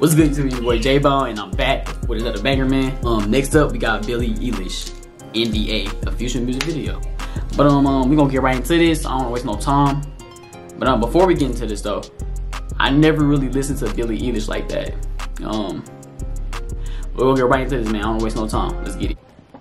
What's good to your boy J-Bone, and I'm back with another banger, man. Next up we got Billie, Eilish, NDA, a future music video. But we gonna get right into this. I don't wanna waste no time. But before we get into this though, I never really listened to Billie Eilish like that. We'll get right into this, man. I don't wanna waste no time. Let's get it.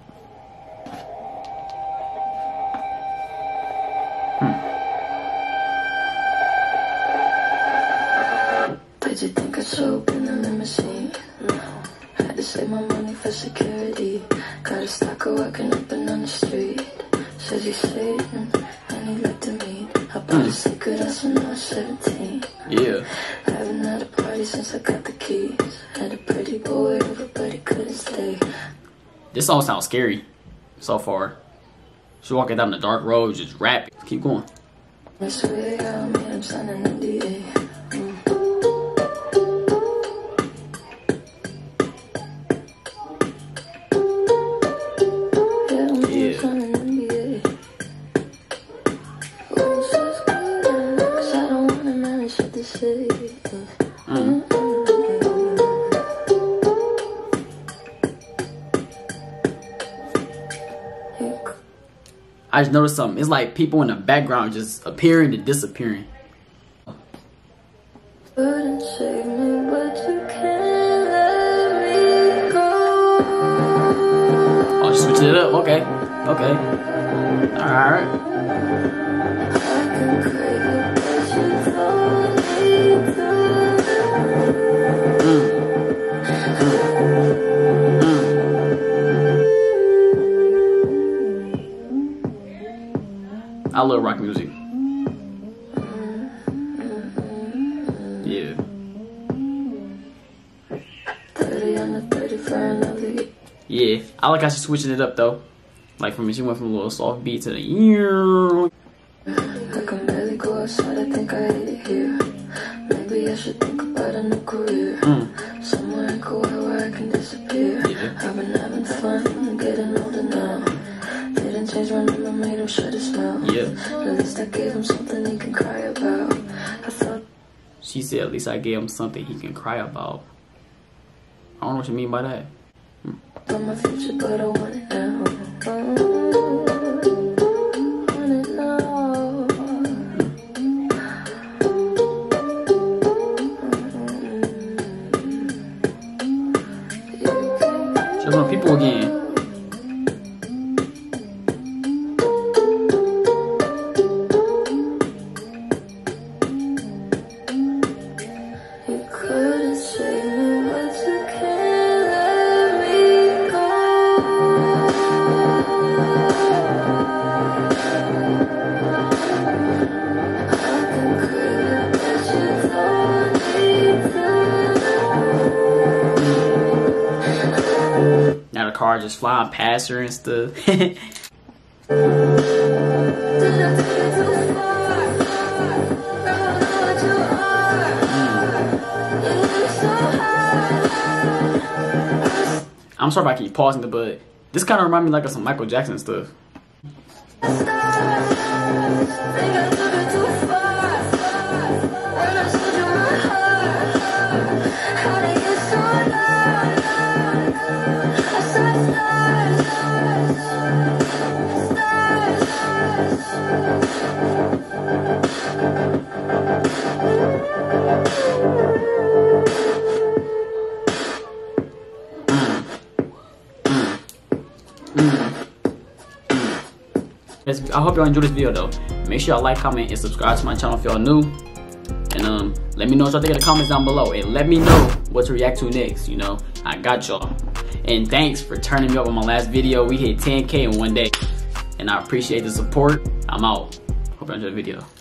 Did you think I showed up in the limousine? No. Had to save my money for security. Got a stalker walking up and on the street. Says he's Satan and he looked at me. I bought a secret house when I was 17. Yeah. I haven't had a party since I got the keys. Had a pretty boy over, but he couldn't stay. This song sounds scary so far. She's walking down the dark road, just rapping. Keep going. I swear I made him sign an NDA. I just noticed something. It's like people in the background just appearing and disappearing. Couldn't save me, but you can't let me go. Oh, switching it up. Okay. Okay. Alright. I can crave it, but you told me to. I love rock music. Yeah. 30 on the 30 for another. Yeah. I like how she's switching it up though. Like she went from a little soft beat to the ear. I can barely go outside, I think I hate it here. Maybe I should think about a new career. Somewhere in Kauai where I can disappear. Yeah. I've been having fun, I'm getting older now. Didn't change my number, made him shut his mouth. Yeah. At least I gave him something he can cry about. I thought She said, at least I gave him something he can cry about. I don't know what you mean by that. about my future, but I want it now. Want it now. Show some people again. Now the car just flying past her and stuff. I'm sorry if I keep pausing it, but this kind of reminds me like of some Michael Jackson stuff. I hope y'all enjoyed this video though. Make sure y'all like, comment, and subscribe to my channel if y'all new. And let me know what y'all think in the comments down below. And let me know what to react to next, you know. I got y'all. And thanks for turning me up on my last video. We hit 10K in one day. And I appreciate the support. I'm out. Hope you enjoyed the video.